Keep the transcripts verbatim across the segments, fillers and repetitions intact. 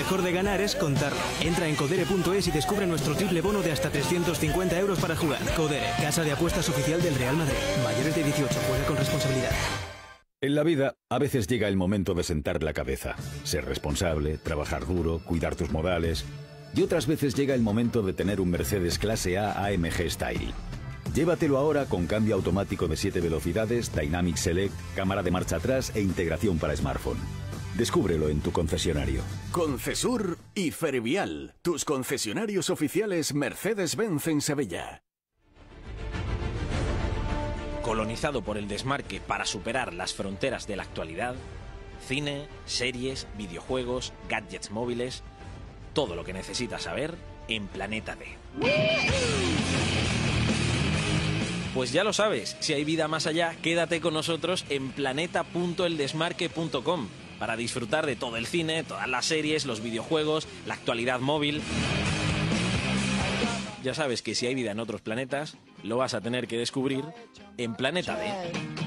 mejor de ganar es contarlo. Entra en codere punto es y descubre nuestro triple bono de hasta trescientos cincuenta euros para jugar. Codere, casa de apuestas oficial del Real Madrid. Mayores de dieciocho, juega con responsabilidad. En la vida, a veces llega el momento de sentar la cabeza, ser responsable, trabajar duro, cuidar tus modales. Y otras veces llega el momento de tener un Mercedes Clase A A M G Style. Llévatelo ahora con cambio automático de siete velocidades, Dynamic Select, cámara de marcha atrás e integración para smartphone. Descúbrelo en tu concesionario. Concesur y Fervial, tus concesionarios oficiales Mercedes-Benz en Sevilla. Colonizado por el desmarque para superar las fronteras de la actualidad, cine, series, videojuegos, gadgets móviles, todo lo que necesitas saber en Planeta D. Pues ya lo sabes, si hay vida más allá, quédate con nosotros en planeta punto el desmarque punto com para disfrutar de todo el cine, todas las series, los videojuegos, la actualidad móvil. Ya sabes que si hay vida en otros planetas, lo vas a tener que descubrir en Planeta D.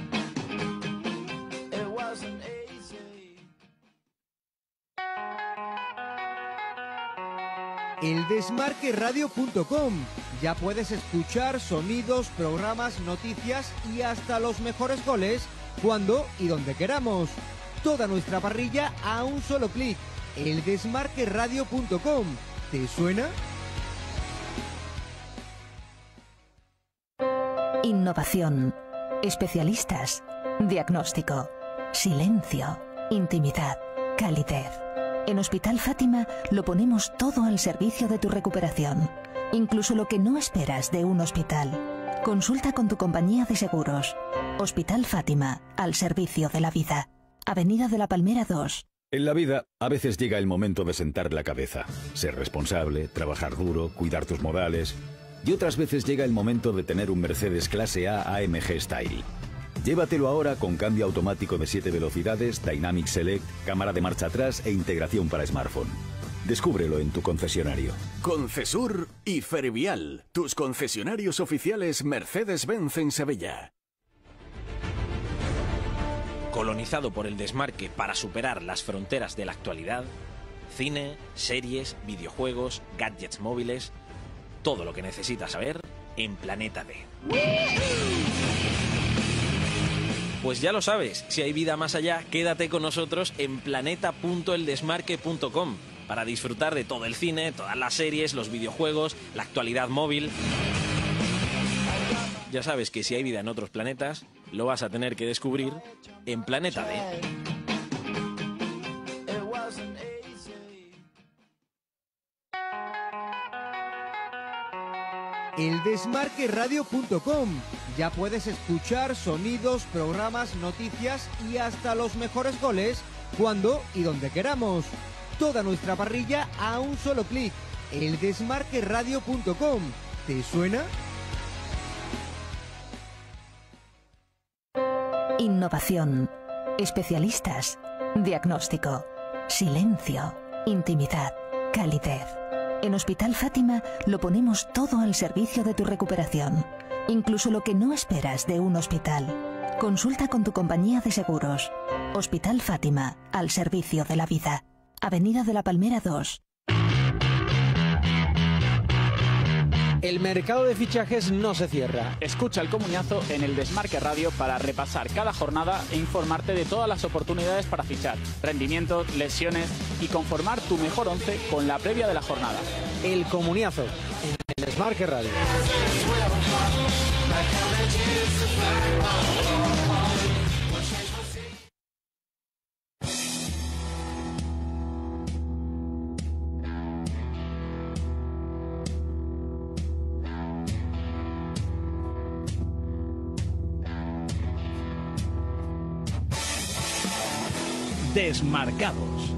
el desmarque radio punto com. Ya puedes escuchar sonidos, programas, noticias y hasta los mejores goles cuando y donde queramos. Toda nuestra parrilla a un solo clic. el desmarque radio punto com. ¿Te suena? Innovación, especialistas, diagnóstico, silencio, intimidad, calidez. En Hospital Fátima lo ponemos todo al servicio de tu recuperación, incluso lo que no esperas de un hospital. Consulta con tu compañía de seguros. Hospital Fátima, al servicio de la vida. Avenida de la Palmera dos. En la vida, a veces llega el momento de sentar la cabeza, ser responsable, trabajar duro, cuidar tus modales. Y otras veces llega el momento de tener un Mercedes Clase A A M G Style. Llévatelo ahora con cambio automático de siete velocidades, Dynamic Select, cámara de marcha atrás e integración para smartphone. Descúbrelo en tu concesionario. Concesur y Fervial, tus concesionarios oficiales Mercedes-Benz en Sevilla. Colonizado por el desmarque para superar las fronteras de la actualidad, cine, series, videojuegos, gadgets móviles, todo lo que necesitas saber en Planeta D. Pues ya lo sabes, si hay vida más allá, quédate con nosotros en planeta punto el desmarque punto com para disfrutar de todo el cine, todas las series, los videojuegos, la actualidad móvil. Ya sabes que si hay vida en otros planetas, lo vas a tener que descubrir en Planeta D. el desmarque radio punto com. Ya puedes escuchar sonidos, programas, noticias y hasta los mejores goles cuando y donde queramos. Toda nuestra parrilla a un solo clic. el desmarque radio punto com. ¿Te suena? Innovación, especialistas, diagnóstico, silencio, intimidad, calidez. En Hospital Fátima lo ponemos todo al servicio de tu recuperación, incluso lo que no esperas de un hospital. Consulta con tu compañía de seguros. Hospital Fátima, al servicio de la vida. Avenida de la Palmera dos. El mercado de fichajes no se cierra. Escucha el comuñazo en el Desmarque Radio para repasar cada jornada e informarte de todas las oportunidades para fichar, rendimientos, lesiones y conformar tu mejor once con la previa de la jornada. El comuñazo en el Desmarque Radio. Desmarcados.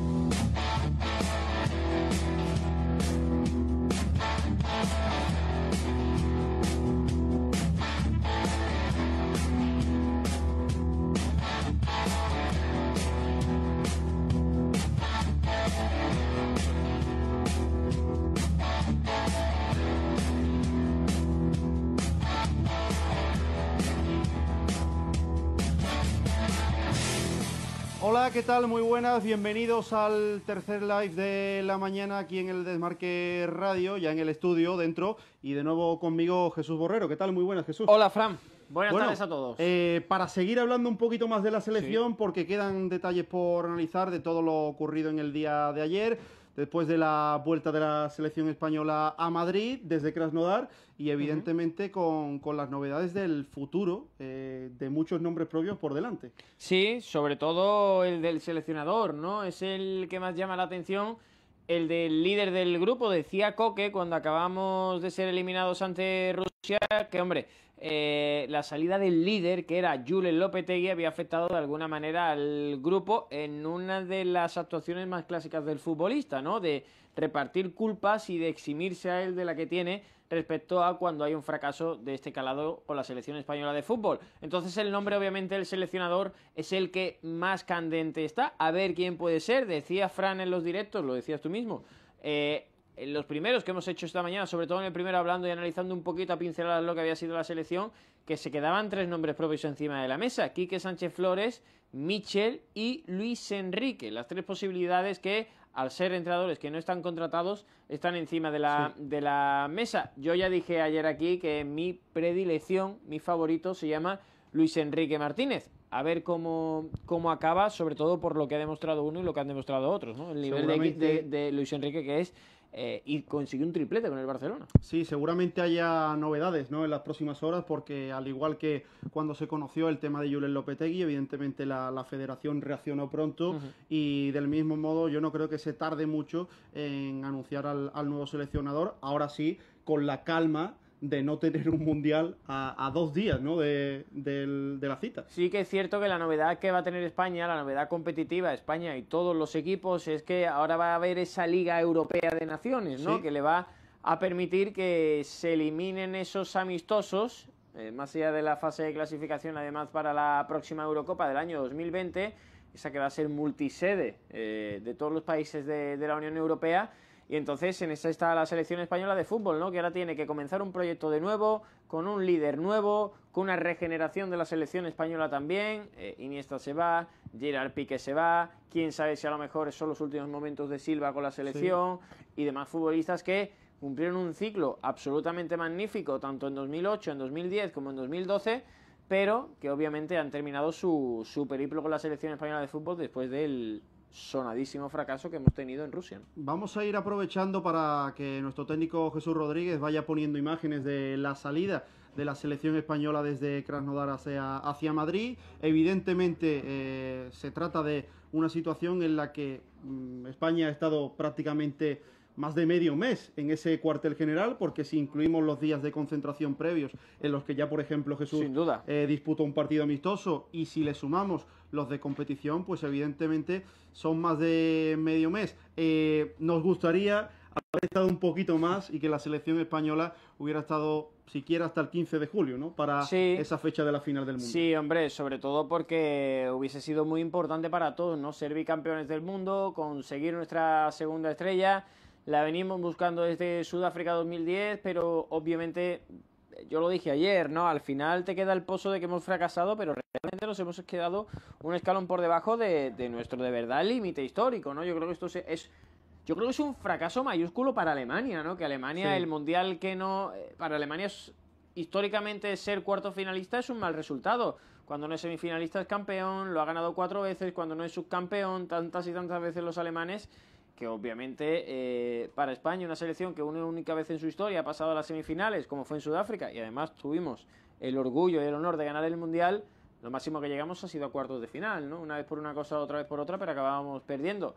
Hola, ¿qué tal? Muy buenas, bienvenidos al tercer live de la mañana aquí en el Desmarque Radio, ya en el estudio dentro, y de nuevo conmigo Jesús Borrero. ¿Qué tal? Muy buenas, Jesús. Hola, Fran. Buenas bueno, tardes a todos. Eh, para seguir hablando un poquito más de la selección, sí, porque quedan detalles por analizar de todo lo ocurrido en el día de ayer, después de la vuelta de la selección española a Madrid, desde Krasnodar, y evidentemente uh-huh. con, con las novedades del futuro, eh, de muchos nombres propios por delante. Sí, sobre todo el del seleccionador, ¿no? Es el que más llama la atención. El del líder del grupo, decía Coque, cuando acabamos de ser eliminados ante Rusia, que, hombre, eh, la salida del líder, que era Julen Lopetegui, había afectado de alguna manera al grupo en una de las actuaciones más clásicas del futbolista, ¿no? De repartir culpas y de eximirse a él de la que tiene respecto a cuando hay un fracaso de este calado con la selección española de fútbol. Entonces el nombre, obviamente, del seleccionador es el que más candente está. A ver quién puede ser. Decía Fran en los directos, lo decías tú mismo, eh, en los primeros que hemos hecho esta mañana, sobre todo en el primero, hablando y analizando un poquito a pinceladas lo que había sido la selección, que se quedaban tres nombres propios encima de la mesa: Quique Sánchez Flores, Michel y Luis Enrique. Las tres posibilidades que, al ser entrenadores que no están contratados, están encima de la, sí. de la mesa. Yo ya dije ayer aquí que mi predilección, mi favorito, se llama Luis Enrique Martínez. A ver cómo, cómo acaba, sobre todo por lo que ha demostrado uno y lo que han demostrado otros, ¿no? El nivel de, de, de Luis Enrique, que es... Eh, y consiguió un triplete con el Barcelona. Sí, seguramente haya novedades, ¿no?, en las próximas horas, porque al igual que cuando se conoció el tema de Julen Lopetegui, evidentemente la, la federación reaccionó pronto, uh-huh. y del mismo modo yo no creo que se tarde mucho en anunciar al, al nuevo seleccionador, ahora sí, con la calma de no tener un mundial a, a dos días, ¿no?, de, de, de la cita. Sí que es cierto que la novedad que va a tener España, la novedad competitiva de España y todos los equipos, es que ahora va a haber esa Liga Europea de Naciones, ¿no?, sí, que le va a permitir que se eliminen esos amistosos, eh, más allá de la fase de clasificación, además, para la próxima Eurocopa del año dos mil veinte, esa que va a ser multisede eh, de todos los países de, de la Unión Europea. Y entonces en esa está la selección española de fútbol, ¿no?, que ahora tiene que comenzar un proyecto de nuevo, con un líder nuevo, con una regeneración de la selección española también. eh, Iniesta se va, Gerard Piqué se va, quién sabe si a lo mejor son los últimos momentos de Silva con la selección, sí, y demás futbolistas que cumplieron un ciclo absolutamente magnífico, tanto en dos mil ocho, en dos mil diez como en dos mil doce, pero que obviamente han terminado su, su periplo con la selección española de fútbol después del sonadísimo fracaso que hemos tenido en Rusia. Vamos a ir aprovechando para que nuestro técnico Jesús Rodríguez vaya poniendo imágenes de la salida de la selección española desde Krasnodar hacia, hacia Madrid. Evidentemente eh, se trata de una situación en la que mmm, España ha estado prácticamente más de medio mes en ese cuartel general, porque si incluimos los días de concentración previos, en los que ya, por ejemplo, Jesús Sin duda. Eh, disputó un partido amistoso, y si le sumamos los de competición, pues evidentemente son más de medio mes. Eh, nos gustaría haber estado un poquito más y que la selección española hubiera estado siquiera hasta el quince de julio, ¿no?, para sí. esa fecha de la final del mundo. Sí, hombre, sobre todo porque hubiese sido muy importante para todos, ¿no?, ser bicampeones del mundo, conseguir nuestra segunda estrella. La venimos buscando desde Sudáfrica dos mil diez, pero obviamente, yo lo dije ayer, ¿no?, al final te queda el pozo de que hemos fracasado, pero realmente nos hemos quedado un escalón por debajo de, de nuestro, de verdad, límite histórico, ¿no? Yo creo que esto es... Yo creo que es un fracaso mayúsculo para Alemania, ¿no? Que Alemania, sí. el mundial que no... Para Alemania, es, históricamente, ser cuarto finalista es un mal resultado. Cuando no es semifinalista es campeón, lo ha ganado cuatro veces, cuando no es subcampeón, tantas y tantas veces los alemanes, que obviamente eh, para España, una selección que una única vez en su historia ha pasado a las semifinales, como fue en Sudáfrica, y además tuvimos el orgullo y el honor de ganar el mundial, lo máximo que llegamos ha sido a cuartos de final, ¿no? Una vez por una cosa, otra vez por otra, pero acabábamos perdiendo.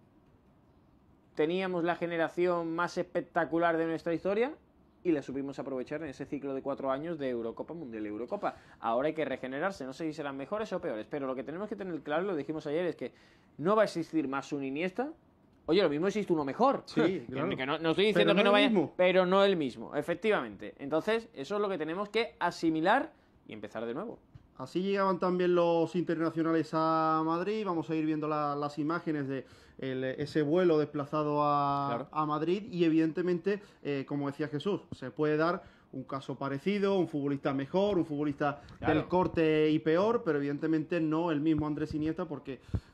Teníamos la generación más espectacular de nuestra historia y la supimos aprovechar en ese ciclo de cuatro años de Eurocopa, Mundial y Eurocopa. Ahora hay que regenerarse, no sé si serán mejores o peores, pero lo que tenemos que tener claro, lo dijimos ayer, es que no va a existir más un Iniesta. Oye, lo mismo existe uno mejor. Sí, claro. Que no, no estoy diciendo pero que no no vaya, mismo. pero no el mismo, efectivamente. Entonces, eso es lo que tenemos que asimilar y empezar de nuevo. Así llegaban también los internacionales a Madrid. Vamos a ir viendo la, las imágenes de el, ese vuelo desplazado a, claro. a Madrid. Y evidentemente, eh, como decía Jesús, se puede dar un caso parecido, un futbolista mejor, un futbolista claro. del corte y peor, pero evidentemente no el mismo Andrés Iniesta, porque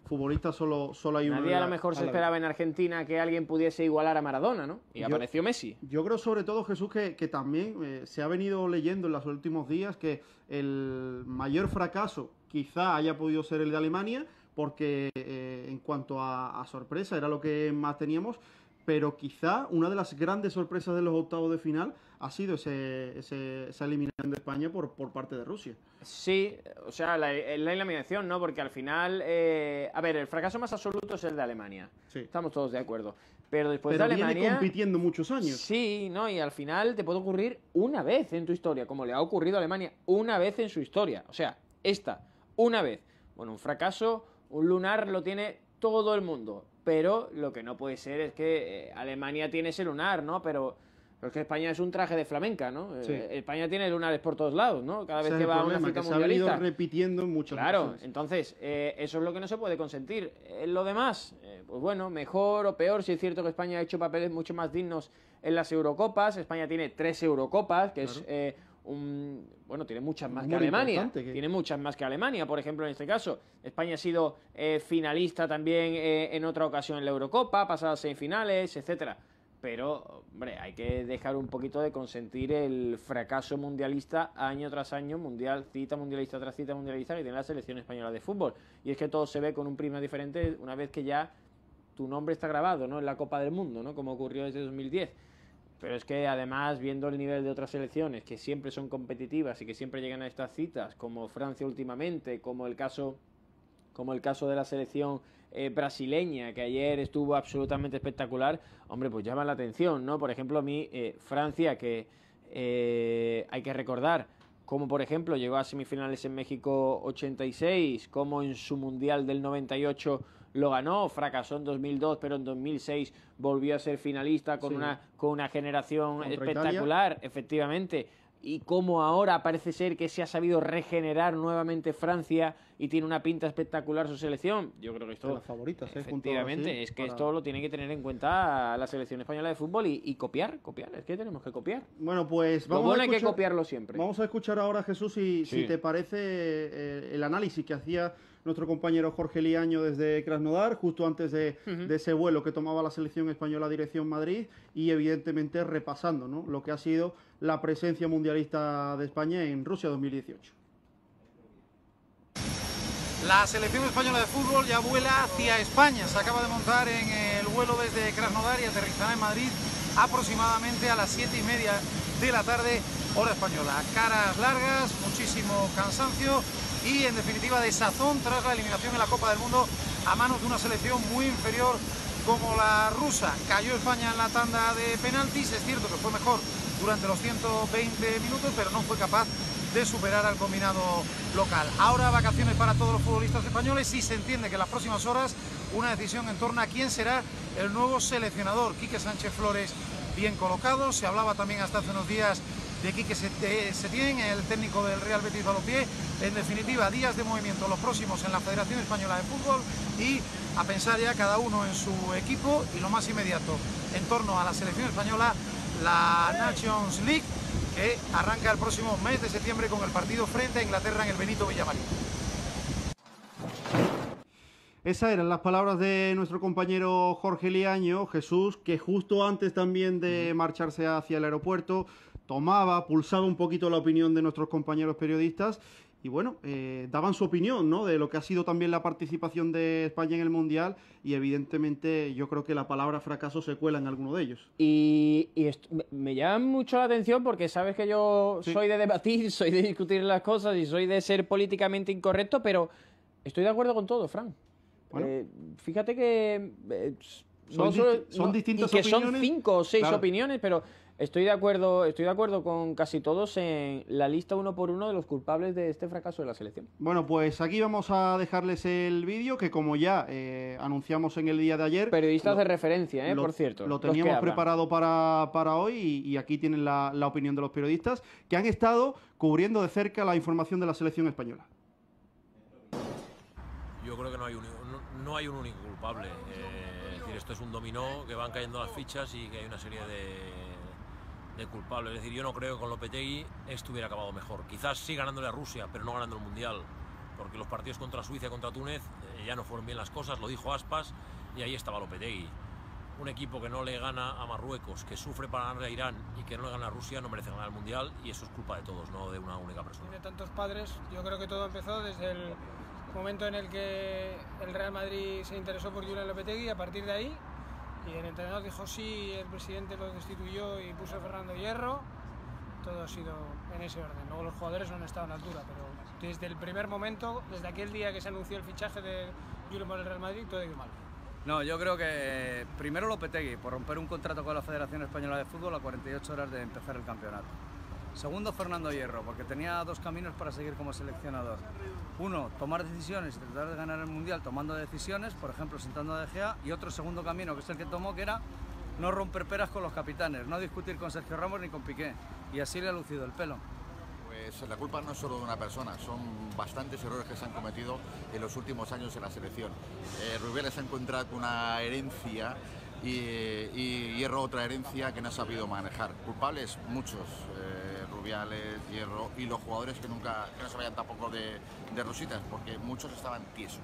futbolistas solo, solo hay uno. Nadie a lo mejor se esperaba en Argentina que alguien pudiese igualar a Maradona, ¿no? Y yo, apareció Messi. Yo creo sobre todo, Jesús, que, que también eh, se ha venido leyendo en los últimos días que el mayor fracaso quizá haya podido ser el de Alemania, porque eh, en cuanto a, a sorpresa era lo que más teníamos, pero quizá una de las grandes sorpresas de los octavos de final ha sido ese, ese, esa eliminación de España por, por parte de Rusia. Sí, o sea, la, la eliminación, ¿no? Porque al final, eh, a ver, el fracaso más absoluto es el de Alemania. Sí. Estamos todos de acuerdo. Pero después pero de Alemania... viene compitiendo muchos años. Sí, ¿no? Y al final te puede ocurrir una vez en tu historia, como le ha ocurrido a Alemania, una vez en su historia. O sea, esta, una vez. Bueno, un fracaso, un lunar lo tiene todo el mundo. Pero lo que no puede ser es que eh, Alemania tiene ese lunar, ¿no? Pero, pero es que España es un traje de flamenca, ¿no? Sí. Eh, España tiene lunares por todos lados, ¿no? Cada vez Ese que es va a el una problema, cita que mundialista. se ha venido repitiendo en muchas Claro, ocasiones. entonces, eh, eso es lo que no se puede consentir. Eh, lo demás, eh, pues bueno, mejor o peor, si es cierto que España ha hecho papeles mucho más dignos en las Eurocopas. España tiene tres Eurocopas, que claro. es... Eh, Un, bueno, tiene muchas más Muy que Alemania. que... Tiene muchas más que Alemania, por ejemplo, en este caso. España ha sido eh, finalista también eh, en otra ocasión en la Eurocopa, pasadas semifinales, etcétera. Pero, hombre, hay que dejar un poquito de consentir el fracaso mundialista año tras año, mundial, cita mundialista tras cita mundialista que tiene la selección española de fútbol. Y es que todo se ve con un prisma diferente una vez que ya tu nombre está grabado, ¿no? En la Copa del Mundo, ¿no? Como ocurrió desde dos mil diez. Pero es que además, viendo el nivel de otras selecciones que siempre son competitivas y que siempre llegan a estas citas, como Francia últimamente, como el caso, como el caso de la selección eh, brasileña, que ayer estuvo absolutamente espectacular, hombre, pues llama la atención, ¿no? Por ejemplo, a mí, eh, Francia, que eh, hay que recordar, como por ejemplo llegó a semifinales en México ochenta y seis, como en su Mundial del noventa y ocho lo ganó, fracasó en dos mil dos, pero en dos mil seis volvió a ser finalista con, sí. una, con una generación Contra espectacular, Italia. Efectivamente. Y como ahora parece ser que se ha sabido regenerar nuevamente Francia y tiene una pinta espectacular su selección. Yo creo que esto, de las favoritas, ¿eh? efectivamente, así, es que para... esto lo tiene que tener en cuenta la selección española de fútbol y, y copiar, copiar, es que tenemos que copiar. Bueno, pues vamos bueno a escuchar, hay que copiarlo siempre. Vamos a escuchar ahora, Jesús, si, sí. si te parece eh, el análisis que hacía nuestro compañero Jorge Liaño desde Krasnodar, justo antes de, uh-huh. de ese vuelo que tomaba la selección española dirección Madrid, y evidentemente repasando, ¿no?, lo que ha sido la presencia mundialista de España en Rusia dos mil dieciocho. La selección española de fútbol ya vuela hacia España. Se acaba de montar en el vuelo desde Krasnodar y aterrizará en Madrid aproximadamente a las siete y media de la tarde, hora española. Caras largas, muchísimo cansancio y en definitiva desazón tras la eliminación en la Copa del Mundo a manos de una selección muy inferior como la rusa. Cayó España en la tanda de penaltis, es cierto que fue mejor durante los ciento veinte minutos, pero no fue capaz de superar al combinado local. Ahora vacaciones para todos los futbolistas españoles y se entiende que en las próximas horas una decisión en torno a quién será el nuevo seleccionador. Quique Sánchez Flores bien colocado, se hablaba también hasta hace unos días de Quique Setién, el técnico del Real Betis Balompié. En definitiva, días de movimiento los próximos en la Federación Española de Fútbol y a pensar ya cada uno en su equipo y lo más inmediato en torno a la selección española, la Nations League, que arranca el próximo mes de septiembre con el partido frente a Inglaterra en el Benito Villamarín. Esas eran las palabras de nuestro compañero Jorge Liaño, Jesús, que justo antes también de marcharse hacia el aeropuerto tomaba, pulsaba un poquito la opinión de nuestros compañeros periodistas y bueno, eh, daban su opinión, ¿no?, de lo que ha sido también la participación de España en el Mundial y evidentemente yo creo que la palabra fracaso se cuela en alguno de ellos. Y, y esto, me llama mucho la atención porque sabes que yo sí. soy de debatir, soy de discutir las cosas y soy de ser políticamente incorrecto, pero estoy de acuerdo con todo, Fran. Bueno. Eh, fíjate que eh, son, no di solo, son no, distintas y que opiniones. Son cinco o seis claro. opiniones, pero estoy de acuerdo, estoy de acuerdo con casi todos en la lista uno por uno de los culpables de este fracaso de la selección. Bueno, pues aquí vamos a dejarles el vídeo que, como ya eh, anunciamos en el día de ayer, periodistas lo, de referencia, eh, lo, por cierto. Lo teníamos preparado para, para hoy y, y aquí tienen la, la opinión de los periodistas que han estado cubriendo de cerca la información de la selección española. Yo creo que no hay un, no, no hay un único culpable. Eh, es decir, esto es un dominó que van cayendo las fichas y que hay una serie de, de culpables. Es decir, yo no creo que con Lopetegui esto hubiera acabado mejor. Quizás sí ganándole a Rusia, pero no ganando el Mundial. porque los partidos contra Suiza y contra Túnez eh, ya no fueron bien las cosas, lo dijo Aspas, y ahí estaba Lopetegui. Un equipo que no le gana a Marruecos, que sufre para ganar a Irán y que no le gana a Rusia, no merece ganar el Mundial, y eso es culpa de todos, no de una única persona. De tantos padres, yo creo que todo empezó desde el momento en el que el Real Madrid se interesó por Julen Lopetegui, a partir de ahí, y el entrenador dijo sí, el presidente lo destituyó y puso a Fernando Hierro, todo ha sido en ese orden. Luego los jugadores no han estado a la altura, pero desde el primer momento, desde aquel día que se anunció el fichaje de Julen por el Real Madrid, todo ha ido mal. No, yo creo que primero Lopetegui, por romper un contrato con la Federación Española de Fútbol a cuarenta y ocho horas de empezar el campeonato. Segundo, Fernando Hierro, porque tenía dos caminos para seguir como seleccionador. Uno, tomar decisiones y tratar de ganar el Mundial tomando decisiones, por ejemplo, sentando a De Gea. Y otro segundo camino, que es el que tomó, que era no romper peras con los capitanes, no discutir con Sergio Ramos ni con Piqué. Y así le ha lucido el pelo. Pues la culpa no es solo de una persona, son bastantes errores que se han cometido en los últimos años en la selección. Eh, Rubiales ha encontrado una herencia y, y Hierro otra herencia que no ha sabido manejar. Culpables muchos, eh, Rubiales, Hierro y los jugadores que nunca que no se vayan tampoco de, de rositas, porque muchos estaban tiesos.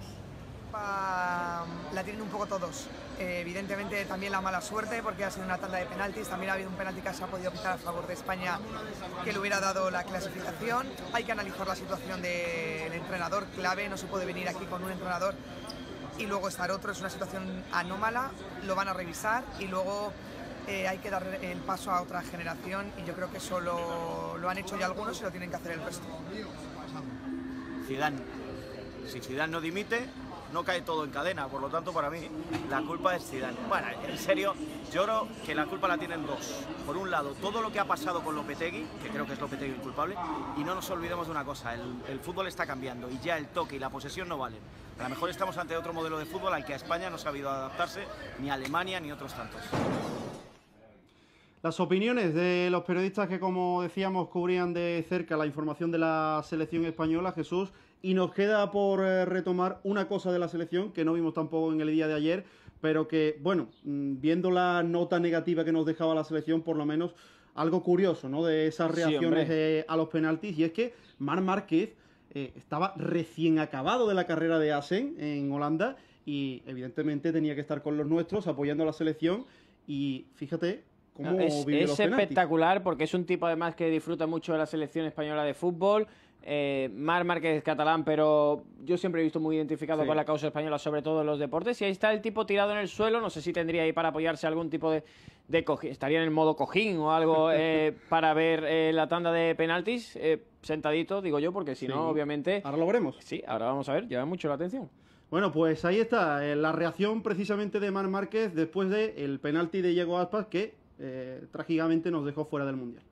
La tienen un poco todos. Eh, evidentemente también la mala suerte, porque ha sido una tanda de penaltis. También ha habido un penalti que se ha podido pitar a favor de España que le hubiera dado la clasificación. Hay que analizar la situación del entrenador clave. No se puede venir aquí con un entrenador y luego estar otro. Es una situación anómala. Lo van a revisar y luego eh, hay que dar el paso a otra generación, y yo creo que eso lo, lo han hecho ya algunos y lo tienen que hacer el resto. Zidane. Si Zidane no dimite, no cae todo en cadena, por lo tanto para mí la culpa es Zidane. Bueno, en serio, yo creo que la culpa la tienen dos. Por un lado, todo lo que ha pasado con Lopetegui, que creo que es Lopetegui el culpable, y no nos olvidemos de una cosa, el, el fútbol está cambiando y ya el toque y la posesión no valen. A lo mejor estamos ante otro modelo de fútbol al que a España no ha sabido adaptarse, ni a Alemania ni otros tantos. Las opiniones de los periodistas que, como decíamos, cubrían de cerca la información de la selección española, Jesús, y nos queda por eh, retomar una cosa de la selección que no vimos tampoco en el día de ayer, pero que, bueno, viendo la nota negativa que nos dejaba la selección, por lo menos algo curioso, ¿no?, de esas reacciones sí, eh, a los penaltis, y es que Marc Márquez eh, estaba recién acabado de la carrera de Assen en Holanda y evidentemente tenía que estar con los nuestros apoyando a la selección, y fíjate cómo no, es, vive es los espectacular penaltis. Porque es un tipo además que disfruta mucho de la selección española de fútbol. Eh, Marc Márquez es catalán, pero yo siempre he visto muy identificado sí. con la causa española, sobre todo en los deportes, y ahí está el tipo tirado en el suelo. No sé si tendría ahí para apoyarse algún tipo de, de cojín, estaría en el modo cojín o algo eh, para ver eh, la tanda de penaltis, eh, sentadito, digo yo, porque si sí. no, obviamente... Ahora lo veremos. Sí, ahora vamos a ver, llama mucho la atención. Bueno, pues ahí está, eh, la reacción precisamente de Marc Márquez después del penalti de Iago Aspas, que eh, trágicamente nos dejó fuera del Mundial.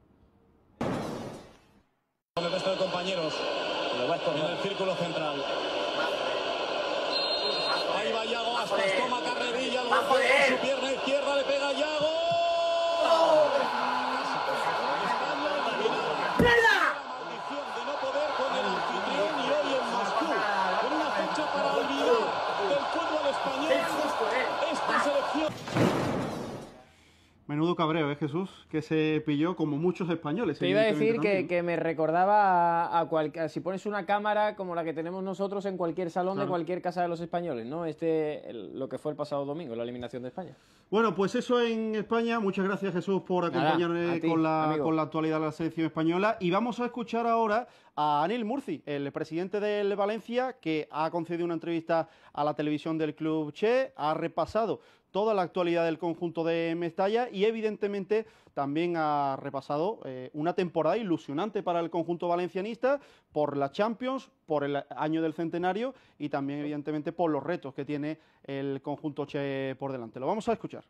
Con el resto de compañeros en el círculo central. Ahí va Iago Aspas, toma carrerilla, lo golpea con su pierna izquierda, le pega a Iago. ¡Mierda! La maldición de no poder con el anfitrión, y hoy en Moscú, con una fecha para olvidar del fútbol español, esta selección. Menudo cabreo, ¿eh, Jesús? Que se pilló como muchos españoles. Te iba a decir que, que me recordaba a, a cualquier... Si pones una cámara como la que tenemos nosotros en cualquier salón claro. de cualquier casa de los españoles, ¿no? Este, el, lo que fue el pasado domingo, la eliminación de España. Bueno, pues eso en España. Muchas gracias, Jesús, por acompañarnos con, la, con la actualidad de la selección española. Y vamos a escuchar ahora a Anil Murci, el presidente del Valencia, que ha concedido una entrevista a la televisión del Club Che, ha repasado toda la actualidad del conjunto de Mestalla y evidentemente también ha repasado eh, una temporada ilusionante para el conjunto valencianista por la Champions, por el año del centenario y también evidentemente por los retos que tiene el conjunto Che por delante. Lo vamos a escuchar.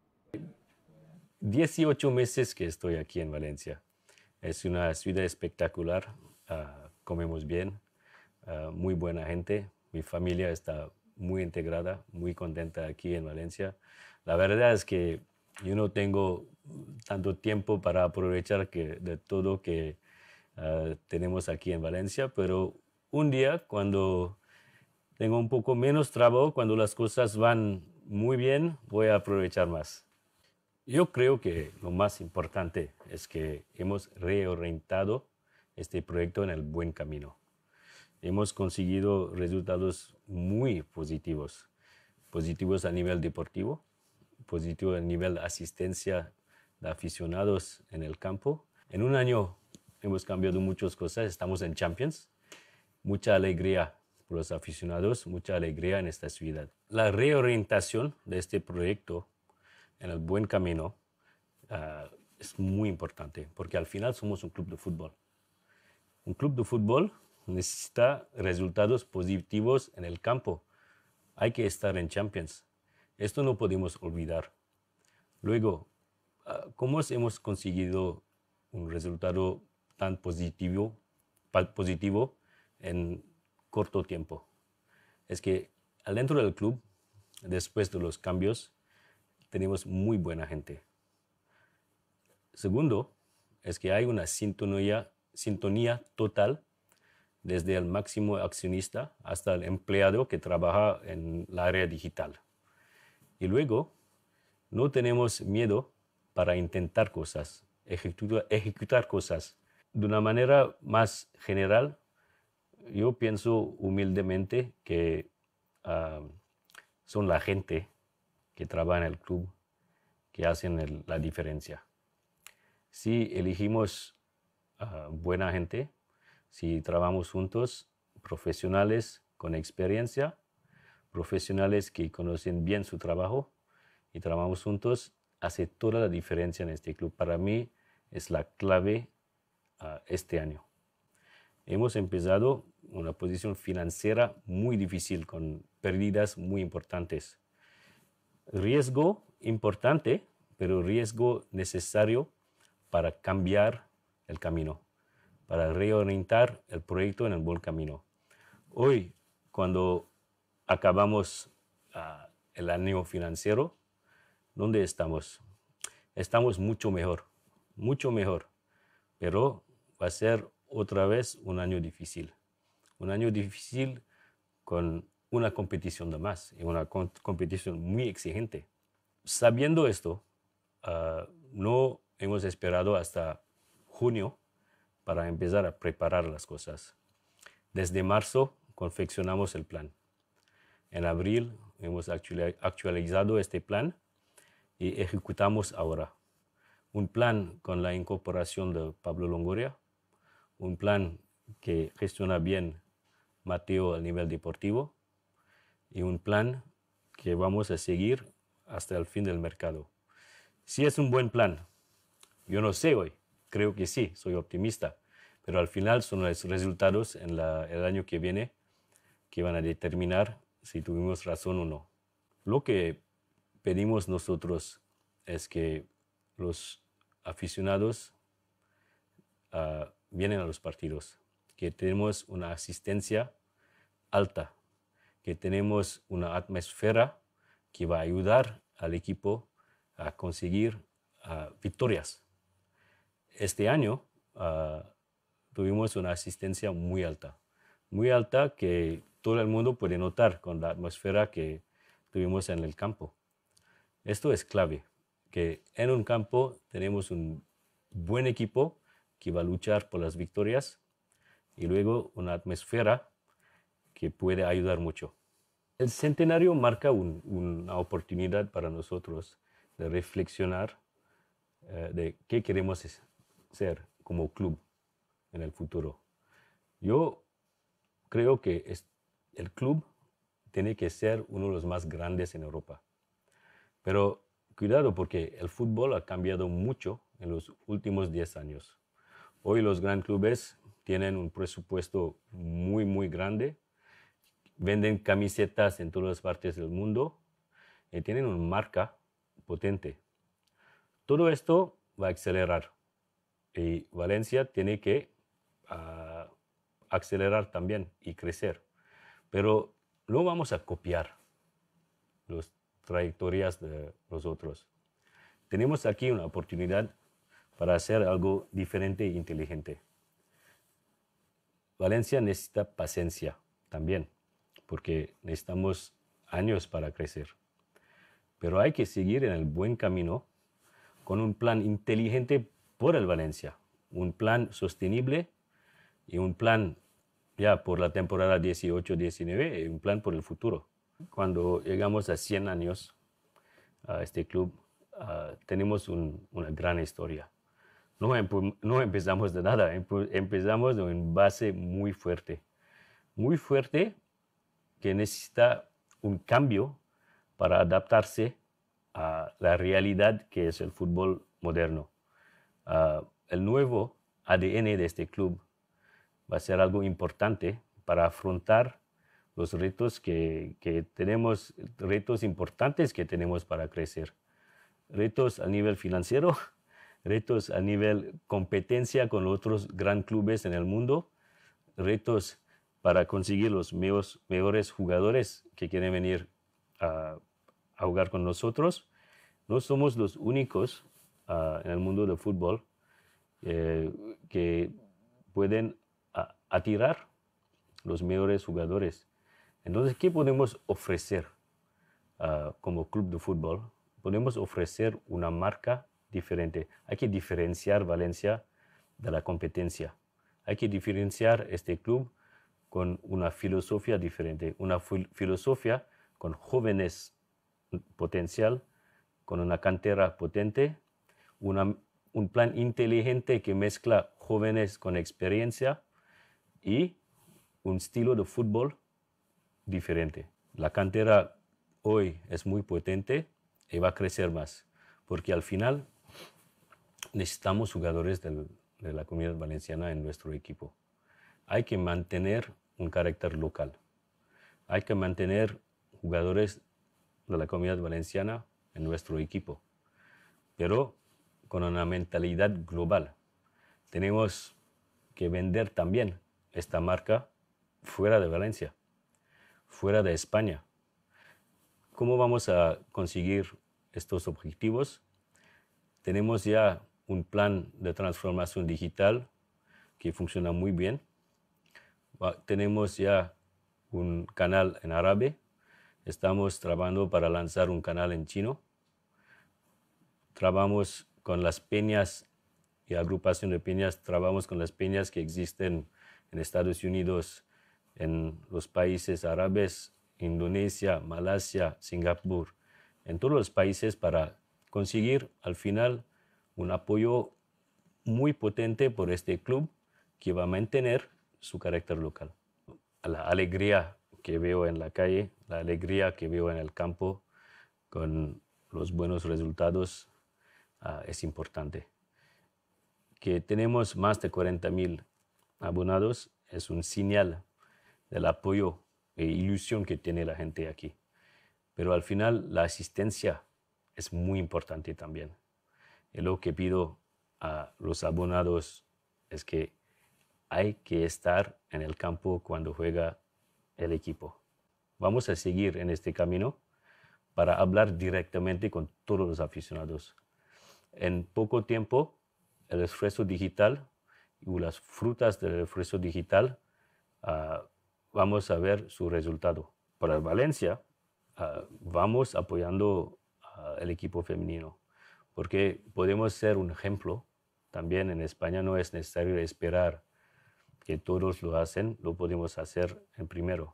dieciocho meses que estoy aquí en Valencia. Es una ciudad espectacular, uh, comemos bien, uh, muy buena gente, mi familia está muy integrada, muy contenta aquí en Valencia. La verdad es que yo no tengo tanto tiempo para aprovechar que, de todo que uh, tenemos aquí en Valencia, pero un día cuando tengo un poco menos trabajo, cuando las cosas van muy bien, voy a aprovechar más. Yo creo que lo más importante es que hemos reorientado este proyecto en el buen camino. hemos conseguido resultados muy positivos. Positivos a nivel deportivo, positivo a nivel de asistencia de aficionados en el campo. En un año hemos cambiado muchas cosas, estamos en Champions. Mucha alegría por los aficionados, mucha alegría en esta ciudad. La reorientación de este proyecto en el buen camino uh, es muy importante, porque al final somos un club de fútbol. Un club de fútbol necesita resultados positivos en el campo. Hay que estar en Champions. Esto no podemos olvidar. Luego, uh, ¿cómo hemos conseguido un resultado tan positivo, positivo en corto tiempo? Es que adentro del club, después de los cambios, tenemos muy buena gente. Segundo, es que hay una sintonía, sintonía total desde el máximo accionista hasta el empleado que trabaja en la área digital. Y luego, no tenemos miedo para intentar cosas, ejecutar, ejecutar cosas. De una manera más general, yo pienso humildemente que uh, son la gente que trabaja en el club que hacen el, la diferencia. Si elegimos uh, buena gente, si trabajamos juntos, profesionales con experiencia, profesionales que conocen bien su trabajo y trabajamos juntos, hace toda la diferencia en este club. Para mí es la clave uh, este año. Hemos empezado una posición financiera muy difícil, con pérdidas muy importantes. Riesgo importante, pero riesgo necesario para cambiar el camino, para reorientar el proyecto en el buen camino. Hoy, cuando acabamos uh, el año financiero, ¿dónde estamos? Estamos mucho mejor, mucho mejor, pero va a ser otra vez un año difícil. Un año difícil con una competición de más, y una competición muy exigente. Sabiendo esto, uh, no hemos esperado hasta junio para empezar a preparar las cosas. Desde marzo confeccionamos el plan. En abril hemos actualizado este plan y ejecutamos ahora. Un plan con la incorporación de Pablo Longoria, un plan que gestiona bien Mateo a nivel deportivo y un plan que vamos a seguir hasta el fin del mercado. Si es un buen plan, yo no sé hoy, creo que sí, soy optimista, pero al final son los resultados en la, el año que viene que van a determinar si tuvimos razón o no. Lo que pedimos nosotros es que los aficionados uh, vienen a los partidos, que tenemos una asistencia alta, que tenemos una atmósfera que va a ayudar al equipo a conseguir uh, victorias. Este año uh, tuvimos una asistencia muy alta, muy alta que todo el mundo puede notar con la atmósfera que tuvimos en el campo. Esto es clave, que en un campo tenemos un buen equipo que va a luchar por las victorias y luego una atmósfera que puede ayudar mucho. El centenario marca un, una oportunidad para nosotros de reflexionar eh, de qué queremos ser como club en el futuro. Yo creo que es, el club tiene que ser uno de los más grandes en Europa. Pero cuidado, porque el fútbol ha cambiado mucho en los últimos diez años. Hoy los grandes clubes tienen un presupuesto muy, muy grande, venden camisetas en todas partes del mundo y tienen una marca potente. Todo esto va a acelerar y Valencia tiene que uh, acelerar también y crecer. Pero no vamos a copiar las trayectorias de los otros. Tenemos aquí una oportunidad para hacer algo diferente e inteligente. Valencia necesita paciencia también, porque necesitamos años para crecer. Pero hay que seguir en el buen camino con un plan inteligente por el Valencia, un plan sostenible y un plan ya por la temporada dieciocho diecinueve, un plan por el futuro. Cuando llegamos a cien años a este club, uh, tenemos un, una gran historia. No, empe no empezamos de nada, empe empezamos de una base muy fuerte. Muy fuerte que necesita un cambio para adaptarse a la realidad que es el fútbol moderno. Uh, el nuevo A D N de este club va a ser algo importante para afrontar los retos que, que tenemos, retos importantes que tenemos para crecer. Retos a nivel financiero, retos a nivel competencia con otros gran clubes en el mundo, retos para conseguir los mejores, mejores jugadores que quieren venir a, a jugar con nosotros. No somos los únicos uh, en el mundo del fútbol eh, que pueden a, atirar los mejores jugadores. Entonces, ¿qué podemos ofrecer uh, como club de fútbol? Podemos ofrecer una marca diferente. Hay que diferenciar Valencia de la competencia. Hay que diferenciar este club con una filosofía diferente, una filosofía con jóvenes potencial, con una cantera potente, una, un plan inteligente que mezcla jóvenes con experiencia y un estilo de fútbol diferente. La cantera hoy es muy potente y va a crecer más, porque al final necesitamos jugadores del, de la comunidad valenciana en nuestro equipo. Hay que mantener un carácter local. Hay que mantener jugadores de la comunidad valenciana en nuestro equipo, pero con una mentalidad global. Tenemos que vender también esta marca fuera de Valencia, fuera de España. ¿Cómo vamos a conseguir estos objetivos? Tenemos ya un plan de transformación digital que funciona muy bien. Tenemos ya un canal en árabe. Estamos trabajando para lanzar un canal en chino. Trabajamos con las peñas y agrupación de peñas, trabajamos con las peñas que existen en Estados Unidos, en los países árabes, Indonesia, Malasia, Singapur, en todos los países para conseguir al final un apoyo muy potente por este club que va a mantener su carácter local. La alegría que veo en la calle, la alegría que veo en el campo con los buenos resultados uh, es importante. Que tenemos más de cuarenta mil abonados es un señal del apoyo e ilusión que tiene la gente aquí. Pero al final la asistencia es muy importante también. Y lo que pido a los abonados es que hay que estar en el campo cuando juega el equipo. Vamos a seguir en este camino para hablar directamente con todos los aficionados. En poco tiempo, el esfuerzo digital y las frutas del esfuerzo digital uh, vamos a ver su resultado. Para Valencia, uh, vamos apoyando uh, el equipo femenino, porque podemos ser un ejemplo. También en España no es necesario esperar que todos lo hacen, lo podemos hacer en primero.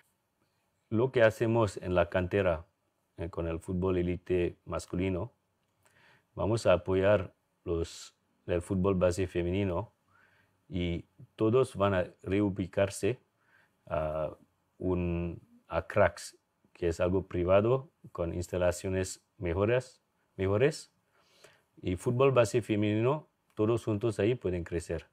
Lo que hacemos en la cantera eh, con el fútbol élite masculino, vamos a apoyar los del fútbol base femenino y todos van a reubicarse a, un, a cracks, que es algo privado con instalaciones mejores, mejores. Y fútbol base femenino, todos juntos ahí pueden crecer.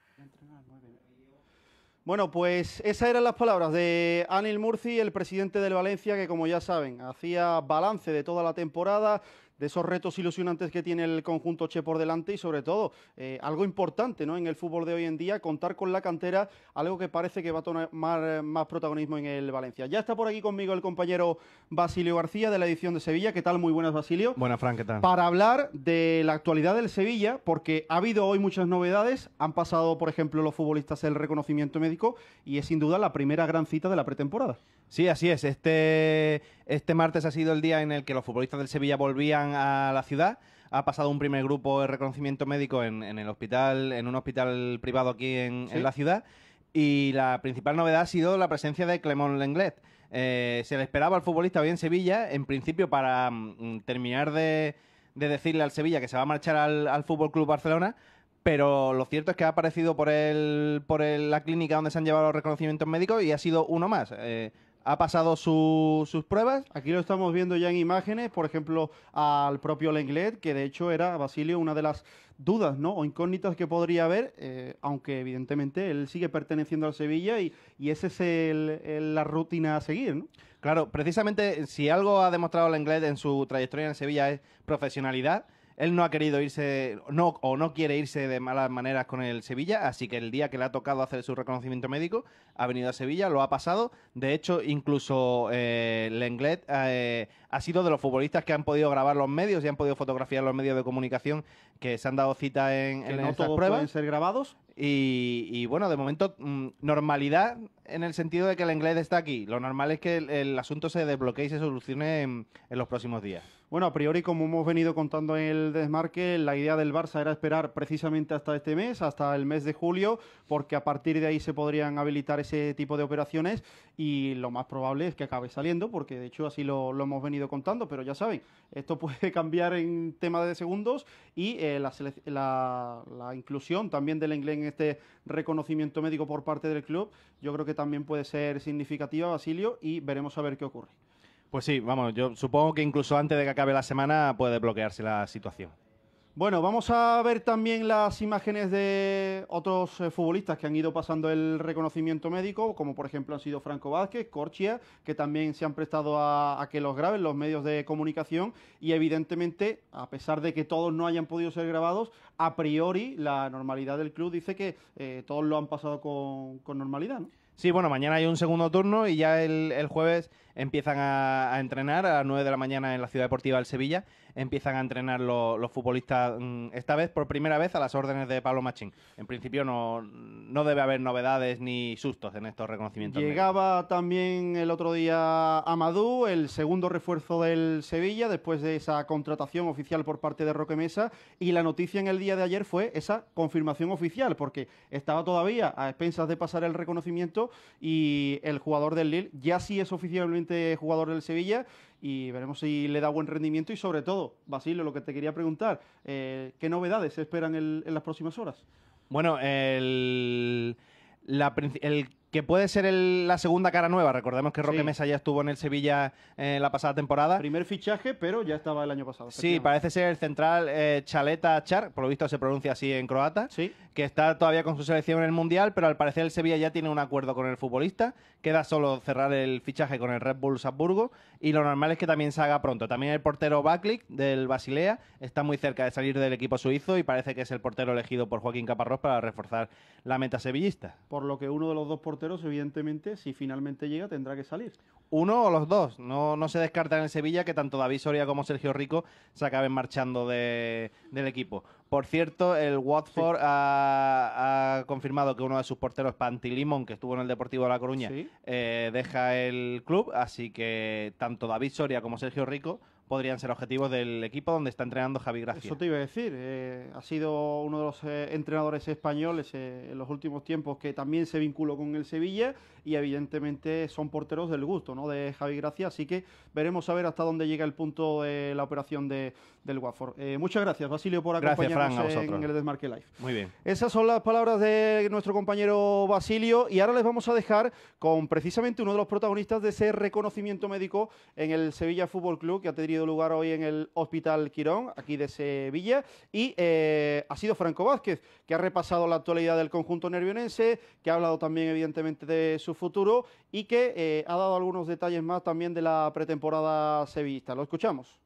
Bueno, pues esas eran las palabras de Anil Murci, el presidente del Valencia, que como ya saben, hacía balance de toda la temporada, de esos retos ilusionantes que tiene el conjunto Che por delante y sobre todo eh, algo importante, ¿no?, en el fútbol de hoy en día, contar con la cantera, algo que parece que va a tomar más, más protagonismo en el Valencia. Ya está por aquí conmigo el compañero Basilio García de la edición de Sevilla. ¿Qué tal? Muy buenas, Basilio. Buenas, Fran, ¿qué tal? Para hablar de la actualidad del Sevilla, porque ha habido hoy muchas novedades. Han pasado, por ejemplo, los futbolistas el reconocimiento médico y es sin duda la primera gran cita de la pretemporada. Sí, así es. Este, este martes ha sido el día en el que los futbolistas del Sevilla volvían a la ciudad. Ha pasado un primer grupo de reconocimiento médico en, en el hospital, en un hospital privado aquí en, ¿sí?, en la ciudad. y la principal novedad ha sido la presencia de Clément Lenglet. Eh, se le esperaba al futbolista hoy en Sevilla, en principio para mm, terminar de, de decirle al Sevilla que se va a marchar al, al F C Barcelona, pero lo cierto es que ha aparecido por, el, por el, la clínica donde se han llevado los reconocimientos médicos y ha sido uno más. Eh, ha pasado su, sus pruebas. Aquí lo estamos viendo ya en imágenes, por ejemplo, al propio Lenglet, que de hecho era, Basilio, una de las dudas, ¿no?, o incógnitas que podría haber, eh, aunque evidentemente él sigue perteneciendo al Sevilla y, y esa es el, el, la rutina a seguir, ¿no? Claro, precisamente si algo ha demostrado Lenglet en su trayectoria en Sevilla es profesionalidad. Él no ha querido irse, no, o no quiere irse de malas maneras con el Sevilla, así que el día que le ha tocado hacer su reconocimiento médico, ha venido a Sevilla, lo ha pasado. De hecho, incluso eh, Lenglet eh, ha sido de los futbolistas que han podido grabar los medios y han podido fotografiar los medios de comunicación que se han dado cita en, que en no estas todos pruebas. pueden ser grabados. Y, y bueno, de momento, mmm, normalidad en el sentido de que el Lenglet está aquí. Lo normal es que el, el asunto se desbloquee y se solucione en, en los próximos días. Bueno, a priori, como hemos venido contando en el desmarque, la idea del Barça era esperar precisamente hasta este mes, hasta el mes de julio, porque a partir de ahí se podrían habilitar ese tipo de operaciones y lo más probable es que acabe saliendo, porque de hecho así lo, lo hemos venido contando, pero ya saben, esto puede cambiar en tema de segundos y eh, la, la, la inclusión también del Lenglet en este reconocimiento médico por parte del club, yo creo que también puede ser significativa, Basilio, y veremos a ver qué ocurre. Pues sí, vamos, yo supongo que incluso antes de que acabe la semana puede desbloquearse la situación. Bueno, vamos a ver también las imágenes de otros eh, futbolistas que han ido pasando el reconocimiento médico, como por ejemplo han sido Franco Vázquez, Corchia, que también se han prestado a, a que los graben los medios de comunicación y evidentemente, a pesar de que todos no hayan podido ser grabados, a priori la normalidad del club dice que eh, todos lo han pasado con, con normalidad, ¿no? Sí, bueno, mañana hay un segundo turno y ya el, el jueves empiezan a, a entrenar a las nueve de la mañana en la Ciudad Deportiva del Sevilla. Empiezan a entrenar lo, los futbolistas, esta vez por primera vez a las órdenes de Pablo Machín. En principio no, no debe haber novedades ni sustos en estos reconocimientos. Llegaba médicos. También el otro día Amadou, el segundo refuerzo del Sevilla, después de esa contratación oficial por parte de Roque Mesa, y la noticia en el día de ayer fue esa confirmación oficial, porque estaba todavía a expensas de pasar el reconocimiento y el jugador del Lille ya sí es oficialmente jugador del Sevilla y veremos si le da buen rendimiento y sobre todo, Basilio, lo que te quería preguntar, eh, ¿qué novedades se esperan el, en las próximas horas? Bueno, el, la, el que puede ser el, la segunda cara nueva, recordemos que Roque Sí. Mesa ya estuvo en el Sevilla en eh, la pasada temporada. Primer fichaje, pero ya estaba el año pasado. Sí, parece ser el central eh, Chaleta Char, por lo visto se pronuncia así en croata, sí. que está todavía con su selección en el Mundial, pero al parecer el Sevilla ya tiene un acuerdo con el futbolista, queda solo cerrar el fichaje con el Red Bull Salzburgo y lo normal es que también se haga pronto. También el portero Baklik del Basilea está muy cerca de salir del equipo suizo y parece que es el portero elegido por Joaquín Caparrós para reforzar la meta sevillista. Por lo que uno de los dos porteros, evidentemente, si finalmente llega, tendrá que salir. Uno o los dos. No, no se descarta en el Sevilla que tanto David Soria como Sergio Rico se acaben marchando de, del equipo. Por cierto, el Watford sí. ha, ha confirmado que uno de sus porteros, Pantilimon, que estuvo en el Deportivo de La Coruña, sí. eh, deja el club, así que tanto David Soria como Sergio Rico podrían ser objetivos del equipo donde está entrenando Javi Gracia. Eso te iba a decir, eh, ha sido uno de los eh, entrenadores españoles eh, en los últimos tiempos que también se vinculó con el Sevilla y evidentemente son porteros del gusto, ¿no?, de Javi Gracia, así que veremos a ver hasta dónde llega el punto de la operación de, del Watford. Eh, muchas gracias, Basilio, por acompañarnos gracias, Fran, en el Desmarque Live. Muy bien. Esas son las palabras de nuestro compañero Basilio y ahora les vamos a dejar con precisamente uno de los protagonistas de ese reconocimiento médico en el Sevilla Fútbol Club que ha tenido lugar hoy en el Hospital Quirón, aquí de Sevilla, y eh, ha sido Franco Vázquez, que ha repasado la actualidad del conjunto nervionense, que ha hablado también evidentemente de su futuro y que eh, ha dado algunos detalles más también de la pretemporada sevillista. Lo escuchamos.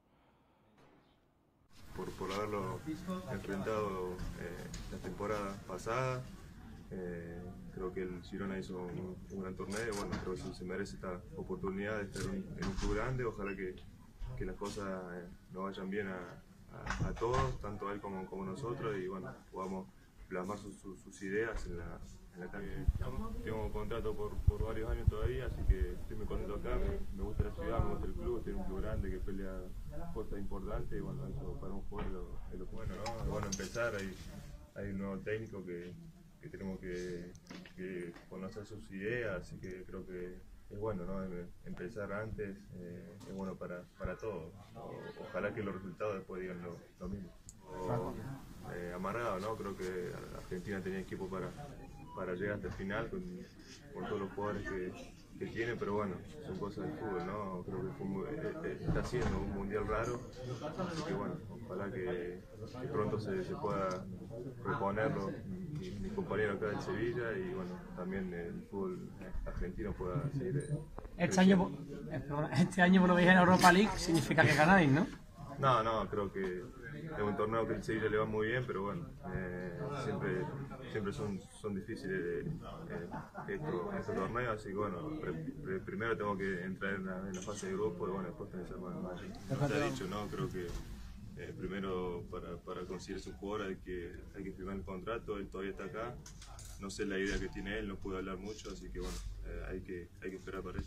Por, por haberlo enfrentado eh, la temporada pasada, eh, creo que el Girona hizo un, un gran torneo y bueno, creo que se merece esta oportunidad de estar en, en un club grande. Ojalá que que las cosas eh, nos vayan bien a, a, a todos, tanto a él como, como nosotros, y bueno, podamos plasmar su, su, sus ideas en la, en la cancha. Eh, tengo contrato por, por varios años todavía, así que estoy muy contento acá, me, me gusta la ciudad, me gusta el club, tiene un club grande que pelea cosas importantes, y bueno, eso para un jugador es lo bueno, ¿no? Es bueno empezar, hay, hay un nuevo técnico que, que tenemos que, que conocer sus ideas, así que creo que es bueno, ¿no? Empezar antes eh, es bueno para, para todos. O, ojalá que los resultados después digan lo, lo mismo. O, eh, amarrado, ¿no? Creo que Argentina tenía equipo para, para llegar hasta el final con, con todos los jugadores que, que tiene, pero bueno, son cosas del fútbol, ¿no? Creo que fue muy, eh, está siendo un mundial raro, así que bueno, ojalá que, que pronto se, se pueda reponerlo mi, mi compañero acá del Sevilla y bueno, también el fútbol argentino pueda seguir. Eh, este, año, este año por lo que en Europa League significa que ganáis, ¿no? No, no, creo que es un torneo que el Sevilla le va muy bien, pero bueno, eh, siempre, siempre son, son difíciles de, eh, estos, estos torneos, así que bueno, pre, pre, primero tengo que entrar en la, en la fase de grupo y bueno, después pensar más. más. Como te he dicho, ¿no? Creo que eh, primero para, para conseguir su jugador hay que, hay que firmar el contrato, él todavía está acá, no sé la idea que tiene él, no pude hablar mucho, así que bueno, eh, hay, que, hay que esperar para eso.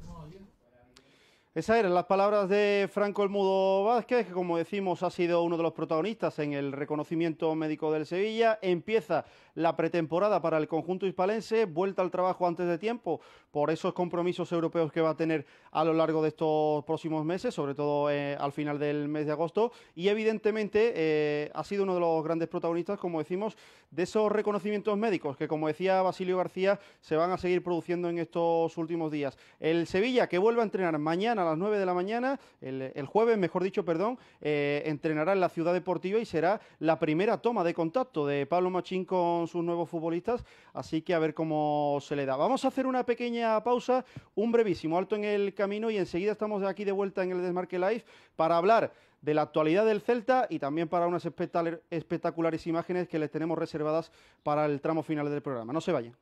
Esas eran las palabras de Franco El Mudo Vázquez, que como decimos ha sido uno de los protagonistas en el reconocimiento médico del Sevilla. Empieza la pretemporada para el conjunto hispalense, vuelta al trabajo antes de tiempo por esos compromisos europeos que va a tener a lo largo de estos próximos meses, sobre todo eh, al final del mes de agosto, y evidentemente eh, ha sido uno de los grandes protagonistas, como decimos, de esos reconocimientos médicos que, como decía Basilio García, se van a seguir produciendo en estos últimos días. El Sevilla, que vuelve a entrenar mañana a las nueve de la mañana, el, el jueves, mejor dicho, perdón, eh, entrenará en la Ciudad Deportiva y será la primera toma de contacto de Pablo Machín con sus nuevos futbolistas, así que a ver cómo se le da. Vamos a hacer una pequeña pausa, un brevísimo alto en el camino y enseguida estamos aquí de vuelta en el Desmarque Live para hablar de la actualidad del Celta y también para unas espectaculares imágenes que les tenemos reservadas para el tramo final del programa. No se vayan.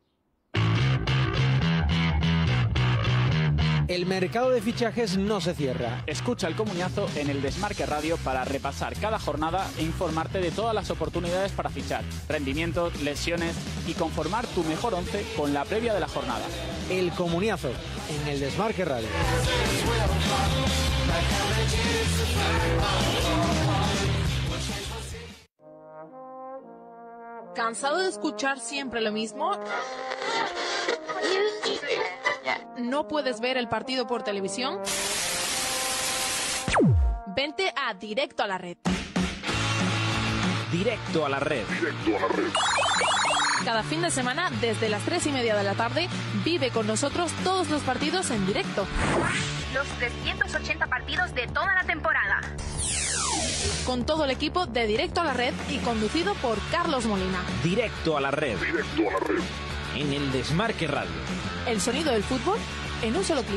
El mercado de fichajes no se cierra. Escucha el comuniazo en el Desmarque Radio para repasar cada jornada e informarte de todas las oportunidades para fichar, rendimientos, lesiones y conformar tu mejor once con la previa de la jornada. El comuniazo en el Desmarque Radio. ¿Cansado de escuchar siempre lo mismo? ¿No puedes ver el partido por televisión? Vente a Directo a la Red. Directo a la Red. Directo a la Red. Cada fin de semana, desde las tres y media de la tarde, vive con nosotros todos los partidos en directo. Los trescientos ochenta partidos de toda la temporada. Con todo el equipo de Directo a la Red y conducido por Carlos Molina. Directo a la Red. Directo a la Red. En el Desmarque Radio. El sonido del fútbol en un solo clic.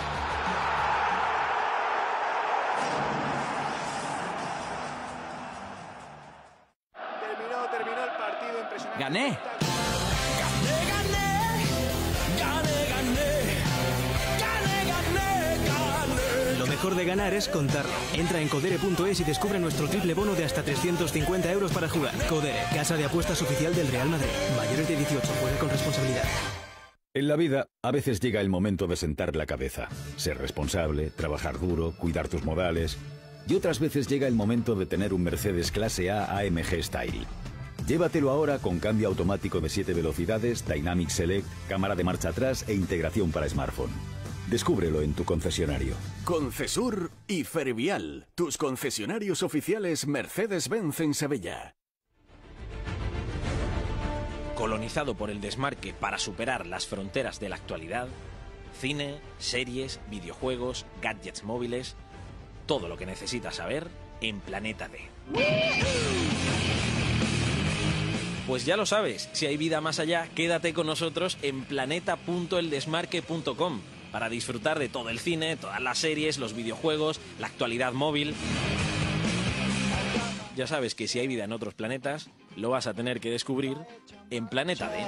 Terminó, terminó el partido impresionante. ¡Gané! ¡Gané, gané! ¡Gané, gané! ¡Gané, gané! ¡Gané! Lo mejor de ganar es contarlo. Entra en codere punto es y descubre nuestro triple bono de hasta trescientos cincuenta euros para jugar. Codere, casa de apuestas oficial del Real Madrid. Mayores de dieciocho, juega con responsabilidad. En la vida, a veces llega el momento de sentar la cabeza, ser responsable, trabajar duro, cuidar tus modales. Y otras veces llega el momento de tener un Mercedes Clase A A M G Style. Llévatelo ahora con cambio automático de siete velocidades, Dynamic Select, cámara de marcha atrás e integración para smartphone. Descúbrelo en tu concesionario. Concesur y Fervial, tus concesionarios oficiales Mercedes-Benz en Sevilla. Colonizado por el desmarque para superar las fronteras de la actualidad, cine, series, videojuegos, gadgets móviles, todo lo que necesitas saber en Planeta D. Pues ya lo sabes, si hay vida más allá, quédate con nosotros en planeta punto el desmarque punto com para disfrutar de todo el cine, todas las series, los videojuegos, la actualidad móvil. Ya sabes que si hay vida en otros planetas, lo vas a tener que descubrir en Planeta D.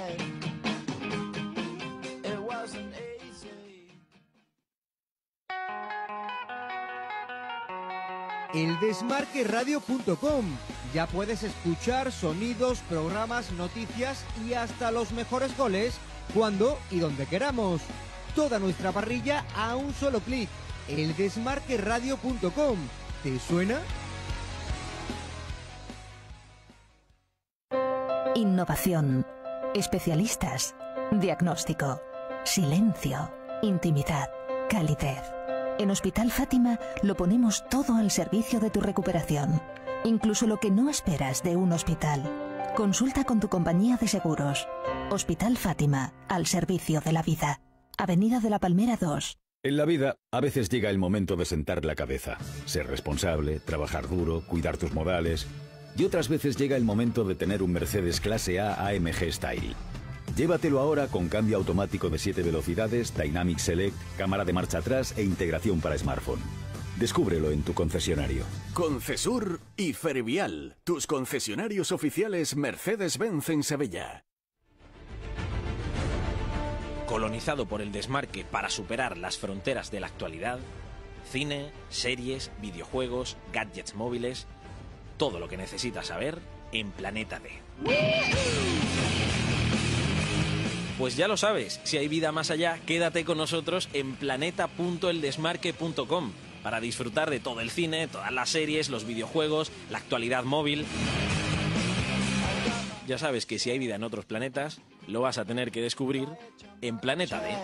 el desmarque radio punto com. Ya puedes escuchar sonidos, programas, noticias y hasta los mejores goles cuando y donde queramos. Toda nuestra parrilla a un solo clic. el desmarque radio punto com. ¿Te suena? Innovación. especialistas, diagnóstico, silencio, intimidad, calidez. En Hospital Fátima lo ponemos todo al servicio de tu recuperación, incluso lo que no esperas de un hospital. Consulta con tu compañía de seguros. Hospital Fátima, al servicio de la vida. Avenida de la Palmera dos. En la vida, a veces llega el momento de sentar la cabeza, ser responsable, trabajar duro, cuidar tus modales. Y otras veces llega el momento de tener un Mercedes Clase A A M G Style. Llévatelo ahora con cambio automático de siete velocidades, Dynamic Select, cámara de marcha atrás e integración para smartphone. Descúbrelo en tu concesionario. Concesur y Fervial, tus concesionarios oficiales Mercedes-Benz en Sevilla. Colonizado por el desmarque para superar las fronteras de la actualidad, cine, series, videojuegos, gadgets móviles, todo lo que necesitas saber en Planeta D. Pues ya lo sabes, si hay vida más allá, quédate con nosotros en planeta punto el desmarque punto com para disfrutar de todo el cine, todas las series, los videojuegos, la actualidad móvil. Ya sabes que si hay vida en otros planetas, lo vas a tener que descubrir en Planeta D.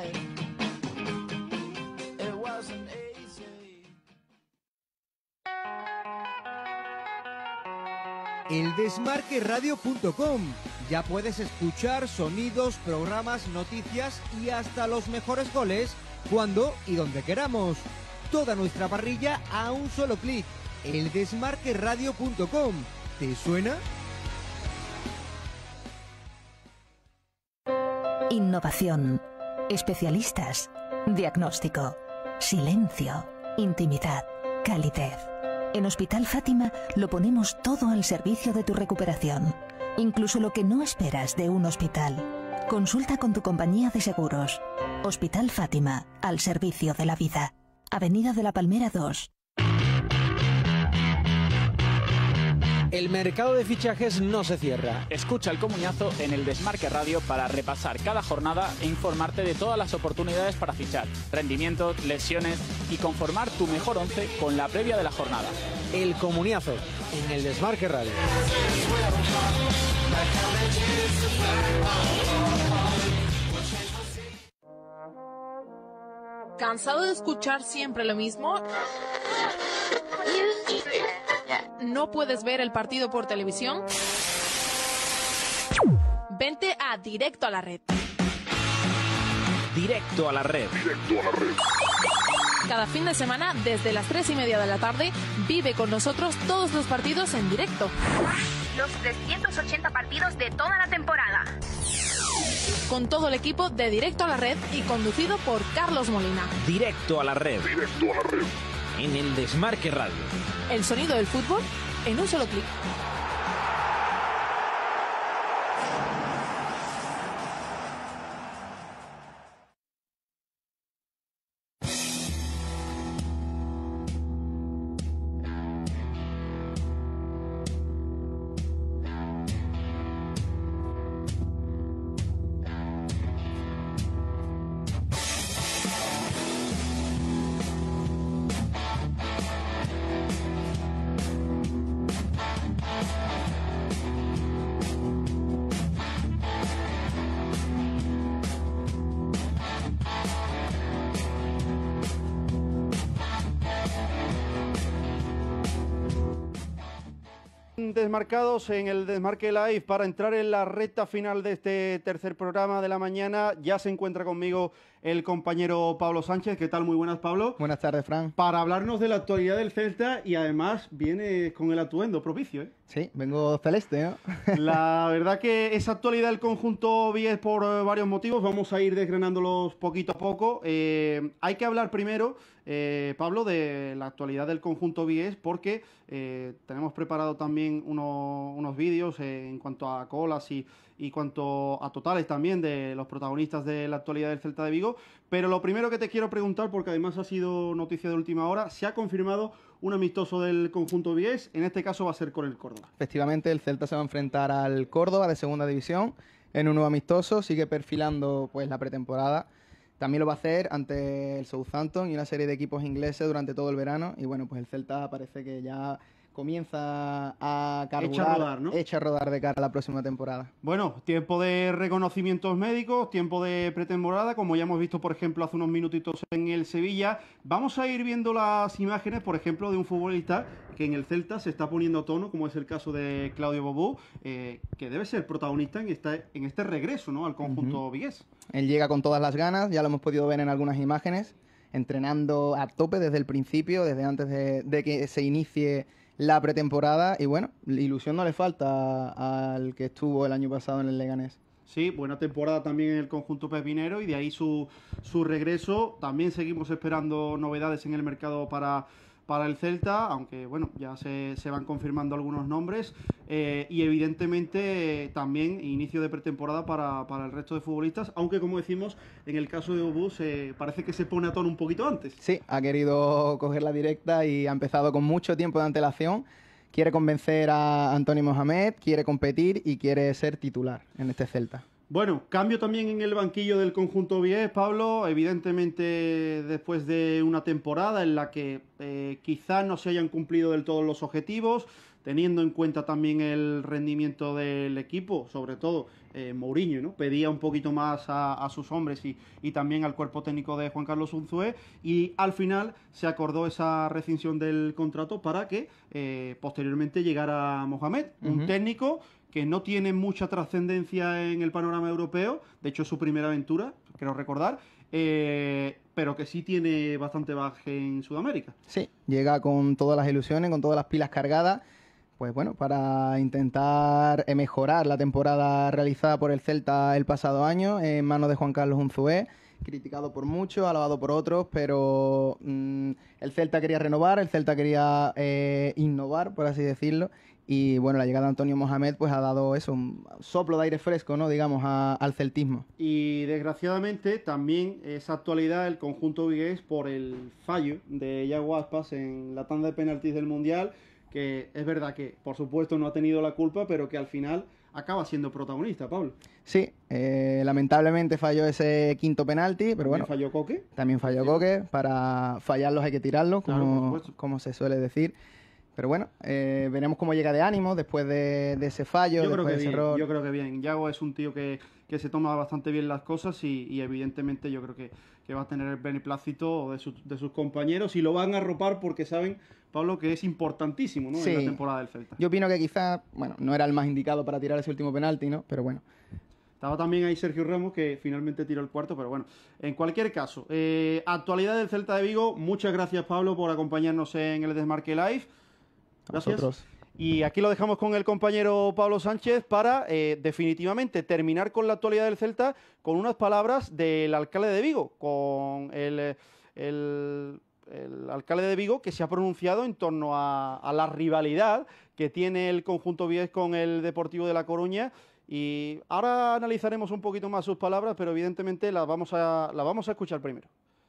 el desmarque radio punto com. Ya puedes escuchar sonidos, programas, noticias y hasta los mejores goles cuando y donde queramos. Toda nuestra parrilla a un solo clic. el desmarque radio punto com. ¿Te suena? Innovación, especialistas, diagnóstico, silencio, intimidad, calidez. En Hospital Fátima lo ponemos todo al servicio de tu recuperación, incluso lo que no esperas de un hospital. Consulta con tu compañía de seguros. Hospital Fátima, al servicio de la vida. Avenida de la Palmera dos. El mercado de fichajes no se cierra. Escucha el comuñazo en el Desmarque Radio para repasar cada jornada e informarte de todas las oportunidades para fichar, rendimientos, lesiones y conformar tu mejor once con la previa de la jornada. El comuñazo en el Desmarque Radio. ¿Cansado de escuchar siempre lo mismo? ¿No puedes ver el partido por televisión? Vente a Directo a la Red. Directo a la Red. Directo a la Red. Cada fin de semana, desde las tres y media de la tarde, vive con nosotros todos los partidos en directo. Los trescientos ochenta partidos de toda la temporada. Con todo el equipo de Directo a la Red y conducido por Carlos Molina. Directo a la Red. Directo a la Red. En el Desmarque Radio. El sonido del fútbol en un solo clic. Desmarcados en el Desmarque Live para entrar en la recta final de este tercer programa de la mañana. Ya se encuentra conmigo el compañero Pablo Sánchez. ¿Qué tal? Muy buenas, Pablo. Buenas tardes, Fran. Para hablarnos de la actualidad del Celta y además viene con el atuendo propicio, ¿eh? Sí, vengo celeste, ¿no? La verdad que esa actualidad del conjunto Vies por eh, varios motivos, vamos a ir desgranándolos poquito a poco. Eh, hay que hablar primero, eh, Pablo, de la actualidad del conjunto Vies porque eh, tenemos preparado también uno, unos vídeos eh, en cuanto a colas y, y cuanto a totales también de los protagonistas de la actualidad del Celta de Vigo. Pero lo primero que te quiero preguntar, porque además ha sido noticia de última hora, se ha confirmado un amistoso del conjunto Vies, en este caso va a ser con el Córdoba. Efectivamente, el Celta se va a enfrentar al Córdoba de segunda división en un nuevo amistoso, sigue perfilando pues la pretemporada. También lo va a hacer ante el Southampton y una serie de equipos ingleses durante todo el verano. Y bueno, pues el Celta parece que ya comienza a carburar, Echa a rodar, ¿no? echa a rodar de cara a la próxima temporada. Bueno, tiempo de reconocimientos médicos, tiempo de pretemporada, como ya hemos visto, por ejemplo, hace unos minutitos en el Sevilla. Vamos a ir viendo las imágenes, por ejemplo, de un futbolista que en el Celta se está poniendo a tono, como es el caso de Claudio Bobú, eh, que debe ser protagonista en, esta, en este regreso, ¿no?, al conjunto Uh-huh. vigués. Él llega con todas las ganas, ya lo hemos podido ver en algunas imágenes, entrenando a tope desde el principio, desde antes de, de que se inicie la pretemporada, y bueno, ilusión no le falta al que estuvo el año pasado en el Leganés. Sí, buena temporada también en el conjunto pepinero y de ahí su, su regreso. También seguimos esperando novedades en el mercado para, para el Celta, aunque bueno, ya se, se van confirmando algunos nombres. Eh, y evidentemente eh, también inicio de pretemporada para, para el resto de futbolistas, aunque como decimos, en el caso de Obús eh, parece que se pone a tono un poquito antes. Sí, ha querido coger la directa y ha empezado con mucho tiempo de antelación. Quiere convencer a Antonio Mohamed, quiere competir y quiere ser titular en este Celta. Bueno, cambio también en el banquillo del conjunto vigués, Pablo. Evidentemente, después de una temporada en la que eh, quizás no se hayan cumplido del todo los objetivos, teniendo en cuenta también el rendimiento del equipo, sobre todo eh, Mourinho, ¿no? Pedía un poquito más a, a sus hombres y, y también al cuerpo técnico de Juan Carlos Unzué, y al final se acordó esa rescisión del contrato para que eh, posteriormente llegara Mohamed, uh-huh. un técnico que no tiene mucha trascendencia en el panorama europeo, de hecho es su primera aventura, creo recordar, eh, pero que sí tiene bastante bagaje en Sudamérica. Sí, llega con todas las ilusiones, con todas las pilas cargadas, pues bueno, para intentar mejorar la temporada realizada por el Celta el pasado año en manos de Juan Carlos Unzué, criticado por muchos, alabado por otros, pero mmm, el Celta quería renovar, el Celta quería eh, innovar, por así decirlo, y bueno, la llegada de Antonio Mohamed pues ha dado eso, un soplo de aire fresco, ¿no?, digamos, a, al celtismo. Y desgraciadamente también es actualidad el conjunto vigués por el fallo de Yago Aspas en la tanda de penaltis del Mundial, que es verdad que por supuesto no ha tenido la culpa, pero que al final acaba siendo protagonista, Pablo. Sí, eh, lamentablemente falló ese quinto penalti, pero bueno. ¿También falló Coque? También falló sí. Coque, para fallarlos hay que tirarlos, como, claro, como se suele decir. Pero bueno, eh, veremos cómo llega de ánimo después de, de ese fallo, yo después creo que de ese bien, error. Yo creo que bien. Yago es un tío que, que se toma bastante bien las cosas y, y evidentemente yo creo que, que va a tener el beneplácito de, su, de sus compañeros y lo van a arropar porque saben, Pablo, que es importantísimo, ¿no?, sí. en la temporada del Celta. Yo opino que quizás, bueno, no era el más indicado para tirar ese último penalti, ¿no? Pero bueno. Estaba también ahí Sergio Ramos, que finalmente tiró el cuarto, pero bueno, en cualquier caso, eh, actualidad del Celta de Vigo. Muchas gracias, Pablo, por acompañarnos en el Desmarque Live. Gracias. Nosotros. Y aquí lo dejamos con el compañero Pablo Sánchez para eh, definitivamente terminar con la actualidad del Celta con unas palabras del alcalde de Vigo, con el, el, el alcalde de Vigo que se ha pronunciado en torno a, a la rivalidad que tiene el conjunto vigués con el Deportivo de La Coruña. Y ahora analizaremos un poquito más sus palabras, pero evidentemente las vamos a, las vamos a escuchar primero.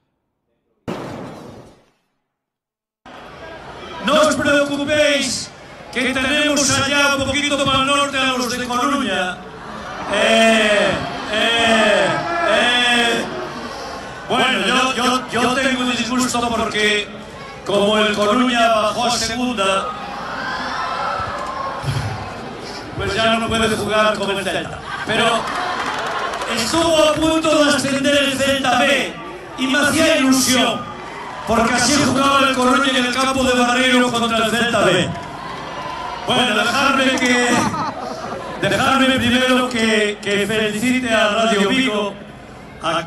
No os preocupéis, que tenemos allá un poquito más al norte a los de Coruña. Eh, eh, eh. Bueno, yo, yo, yo tengo un disgusto porque como el Coruña bajó a segunda, pues ya no puede jugar con el Celta. Pero estuvo a punto de ascender el Celta B y me hacía ilusión, porque así jugaba el Coruña en el campo de Barreiro contra el Celta B. Bueno, dejarme que dejarme primero que, que felicite a Radio Vigo. A...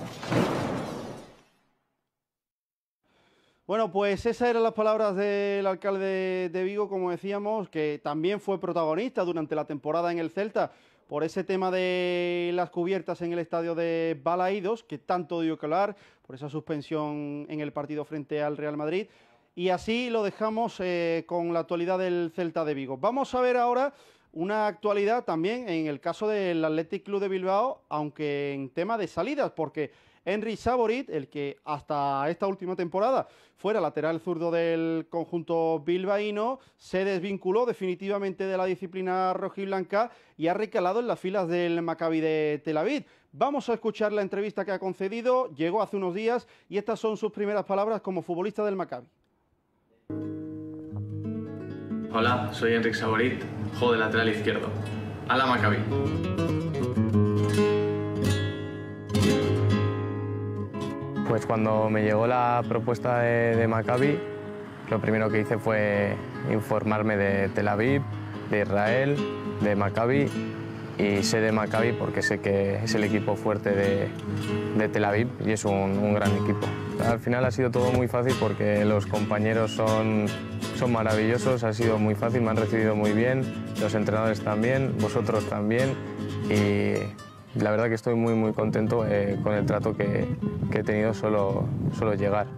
Bueno, pues esas eran las palabras del alcalde de, de Vigo, como decíamos, que también fue protagonista durante la temporada en el Celta por ese tema de las cubiertas en el estadio de Balaídos, que tanto dio que hablar, por esa suspensión en el partido frente al Real Madrid. Y así lo dejamos eh, con la actualidad del Celta de Vigo. Vamos a ver ahora una actualidad también en el caso del Athletic Club de Bilbao, aunque en tema de salidas, porque Henry Saborit, el que hasta esta última temporada fuera lateral zurdo del conjunto bilbaíno, se desvinculó definitivamente de la disciplina rojiblanca y ha recalado en las filas del Maccabi de Tel Aviv. Vamos a escuchar la entrevista que ha concedido, llegó hace unos días y estas son sus primeras palabras como futbolista del Maccabi. Hola, soy Enric Saborit, juego de lateral izquierdo. A la Maccabi. Pues cuando me llegó la propuesta de, de Maccabi, lo primero que hice fue informarme de Tel Aviv, de Israel, de Maccabi, y sé de Maccabi porque sé que es el equipo fuerte de, de Tel Aviv y es un, un gran equipo. Al final ha sido todo muy fácil porque los compañeros son, son maravillosos, ha sido muy fácil, me han recibido muy bien, los entrenadores también, vosotros también, y la verdad que estoy muy muy contento eh, con el trato que, que he tenido solo, solo llegar.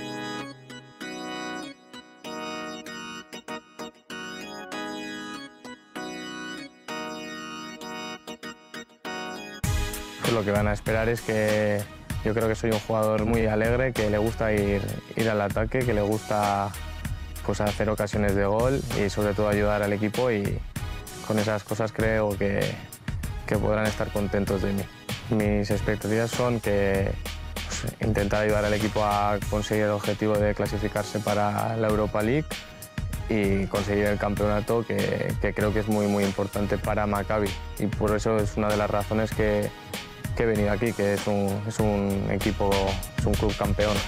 Lo que van a esperar es que yo creo que soy un jugador muy alegre, que le gusta ir, ir al ataque, que le gusta pues, hacer ocasiones de gol y sobre todo ayudar al equipo, y con esas cosas creo que, que podrán estar contentos de mí. Mis expectativas son que pues, intentar ayudar al equipo a conseguir el objetivo de clasificarse para la Europa League y conseguir el campeonato, que, que creo que es muy, muy importante para Maccabi, y por eso es una de las razones que que he venido aquí, que es un, es un equipo, es un club campeón.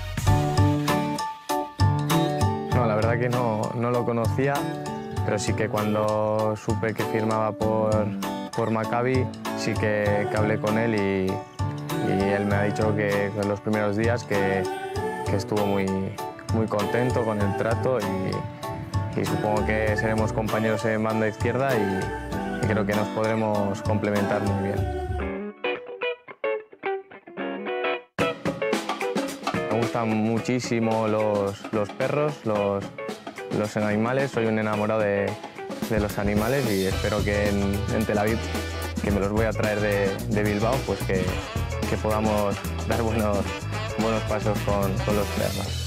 No, la verdad que no, no lo conocía, pero sí que cuando supe que firmaba por, por Maccabi, sí que, que hablé con él y, y él me ha dicho que en los primeros días que, que estuvo muy, muy contento con el trato, y, y supongo que seremos compañeros en banda izquierda y, y creo que nos podremos complementar muy bien. Me gustan muchísimo los, los perros, los, los animales, soy un enamorado de, de los animales y espero que en, en Tel Aviv, que me los voy a traer de, de Bilbao, pues que, que podamos dar buenos, buenos pasos con, con los perros.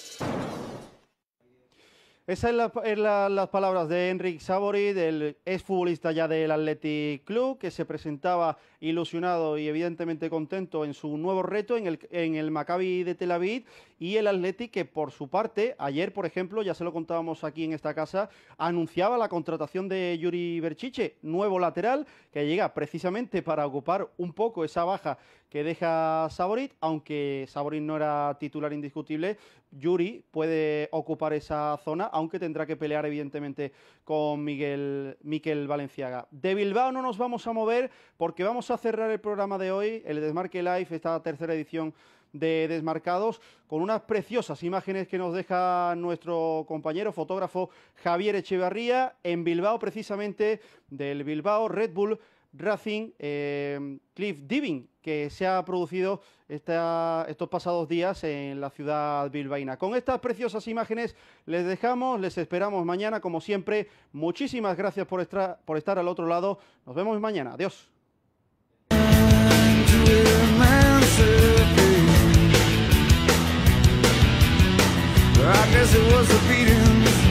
Esas son la, es la, las palabras de Enric Saborit, el exfutbolista ya del Athletic Club, que se presentaba ilusionado y evidentemente contento en su nuevo reto en el, en el Maccabi de Tel Aviv, y el Athletic, que por su parte, ayer por ejemplo, ya se lo contábamos aquí en esta casa, anunciaba la contratación de Yuri Berchiche, nuevo lateral, que llega precisamente para ocupar un poco esa baja que deja Saborit, aunque Saborit no era titular indiscutible. Yuri puede ocupar esa zona, aunque tendrá que pelear evidentemente con Miguel, Mikel Valenciaga. De Bilbao no nos vamos a mover porque vamos a cerrar el programa de hoy, el Desmarque Live, esta tercera edición de Desmarcados, con unas preciosas imágenes que nos deja nuestro compañero fotógrafo Javier Echevarría en Bilbao, precisamente del Bilbao Red Bull Racing eh, Cliff Diving, que se ha producido esta, estos pasados días en la ciudad bilbaína. Con estas preciosas imágenes les dejamos, les esperamos mañana como siempre. Muchísimas gracias por estar, por estar al otro lado. Nos vemos mañana. Adiós. I guess it was a beating.